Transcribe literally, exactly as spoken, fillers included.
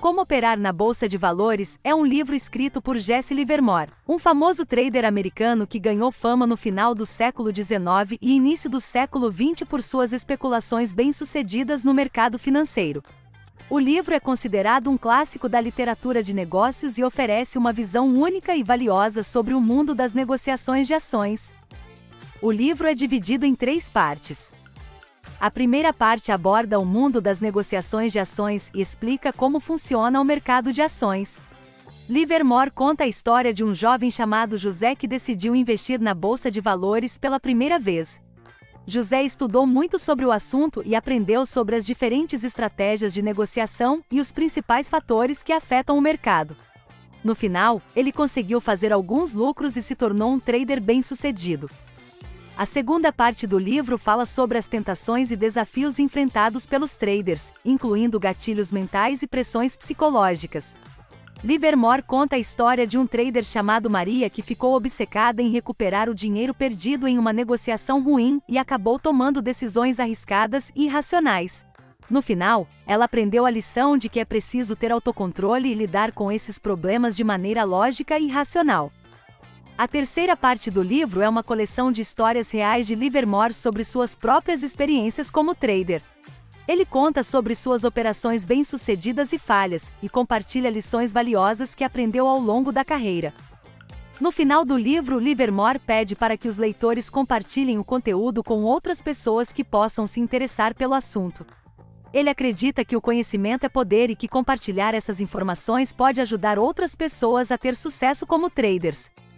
Como Operar na Bolsa de Valores é um livro escrito por Jesse Livermore, um famoso trader americano que ganhou fama no final do século dezenove e início do século vinte por suas especulações bem-sucedidas no mercado financeiro. O livro é considerado um clássico da literatura de negócios e oferece uma visão única e valiosa sobre o mundo das negociações de ações. O livro é dividido em três partes. A primeira parte aborda o mundo das negociações de ações e explica como funciona o mercado de ações. Livermore conta a história de um jovem chamado José que decidiu investir na bolsa de valores pela primeira vez. José estudou muito sobre o assunto e aprendeu sobre as diferentes estratégias de negociação e os principais fatores que afetam o mercado. No final, ele conseguiu fazer alguns lucros e se tornou um trader bem-sucedido. A segunda parte do livro fala sobre as tentações e desafios enfrentados pelos traders, incluindo gatilhos mentais e pressões psicológicas. Livermore conta a história de um trader chamado Maria que ficou obcecada em recuperar o dinheiro perdido em uma negociação ruim e acabou tomando decisões arriscadas e irracionais. No final, ela aprendeu a lição de que é preciso ter autocontrole e lidar com esses problemas de maneira lógica e racional. A terceira parte do livro é uma coleção de histórias reais de Livermore sobre suas próprias experiências como trader. Ele conta sobre suas operações bem-sucedidas e falhas, e compartilha lições valiosas que aprendeu ao longo da carreira. No final do livro, Livermore pede para que os leitores compartilhem o conteúdo com outras pessoas que possam se interessar pelo assunto. Ele acredita que o conhecimento é poder e que compartilhar essas informações pode ajudar outras pessoas a ter sucesso como traders.